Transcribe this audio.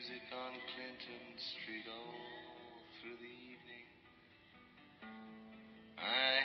music on Clinton Street all through the evening. I